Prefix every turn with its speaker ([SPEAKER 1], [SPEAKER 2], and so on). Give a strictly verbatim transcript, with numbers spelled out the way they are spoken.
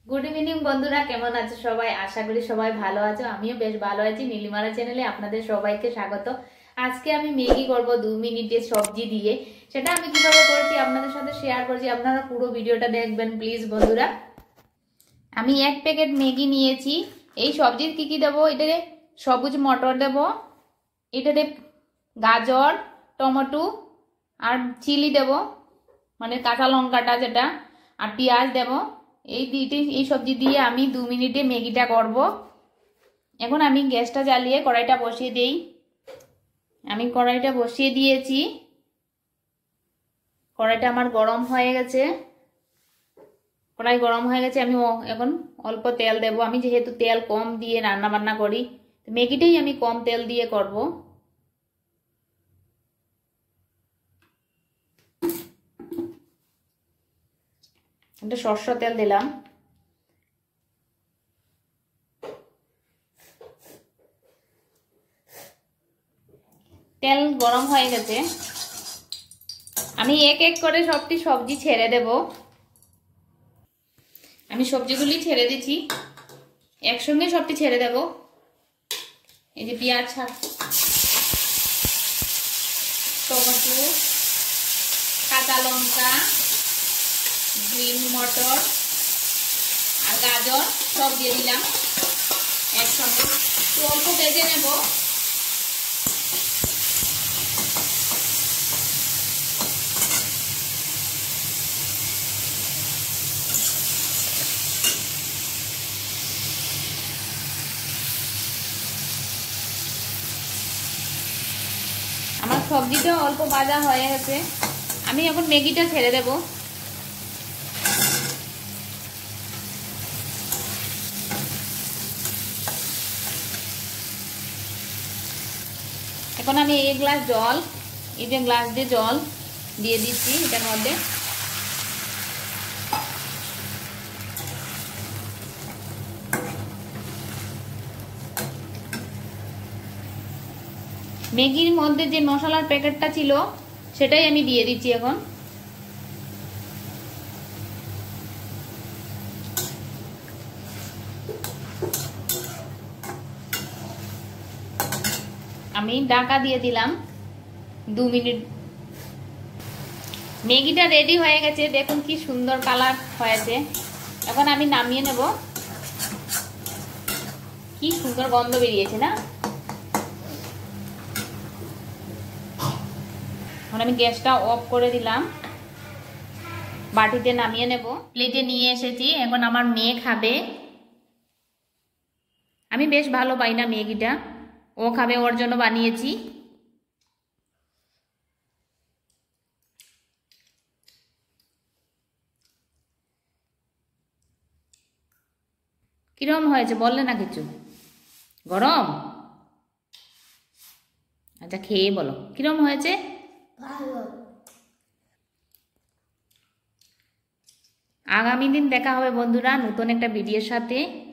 [SPEAKER 1] Good evening বন্ধুরা, কেমন আছো সবাই? আশা করি সবাই ভালো আছো। আমিও বেশ ভালো আছি। নীলিমারা চ্যানেলে আপনাদের সবাইকে স্বাগত। আজকে আমি ম্যাগি করব দু মিনিটে সবজি দিয়ে। সেটা আমি কিভাবে করেছি আপনাদের সাথে শেয়ার করছি, আপনারা পুরো ভিডিওটা দেখবেন প্লিজ বন্ধুরা। আমি এক প্যাকেট ম্যাগি নিয়েছি। এই সবজির কি কি দেবো? এটাতে সবুজ মটর দেব, এটাতে গাজর, টমেটো আর চিলি দেব, মানে কাঁচা লঙ্কাটা যেটা, আর পেঁয়াজ দেব। এই দুইটি এই সবজি দিয়ে আমি দু মিনিটে ম্যাগিটা করব। এখন আমি গ্যাসটা জ্বালিয়ে কড়াইটা বসিয়ে দেই। আমি কড়াইটা বসিয়ে দিয়েছি। কড়াইটা আমার গরম হয়ে গেছে। কড়াই গরম হয়ে গেছে। আমি এখন অল্প তেল দেব। আমি যেহেতু তেল কম দিয়ে রান্না বান্না করি, ম্যাগিটাই আমি কম তেল দিয়ে করব। একটা সরষের তেল দিলাম। তেল গরম হয়ে গেছে। আমি এক এক করে সবটি সবজি ছেড়ে দেব। আমি সবজিগুলি ছেড়ে দিচ্ছি, একসঙ্গে সবটি ছেড়ে দেব। এই যে পেঁয়াজ, টমেটো, কাঁচা লঙ্কা, গ্রিন মটর আর গাজর সব দিয়ে দিলাম একসঙ্গে। তো অল্প ভেজে নেব। আমার সবজিটা অল্প ভাজা হয়ে গেছে। আমি এখন ম্যাগিটা ছেড়ে দেব। এখন আমি এক গ্লাস জল, এই যে গ্লাস দিয়ে জল দিয়ে দিচ্ছি এটার মধ্যে। ম্যাগির মধ্যে যে মশলার প্যাকেটটা ছিল সেটাই আমি দিয়ে দিচ্ছি এখন। আমি ঢাকা দিয়ে দিলাম দু মিনিট। ম্যাগিটা রেডি হয়ে গেছে, দেখুন কি সুন্দর কালার হয়েছে। এখন আমি নামিয়ে নেব। কি সুন্দর গন্ধ বেরিয়েছে না? এখন আমি গ্যাসটা অফ করে দিলাম, বাটিতে নামিয়ে নেব। প্লেটে নিয়ে এসেছি, এখন আমার মেয়ে খাবে। আমি বেশ ভালো পাই না ম্যাগিটা, ও খাবে, ওর জন্য বানিয়েছি। কিরম হয়েছে বললে না কিছু? গরম? আচ্ছা খেয়ে বলো কিরম হয়েছে। আগামী দিন দেখা হবে বন্ধুরা নতুন একটা ভিডিওর সাথে।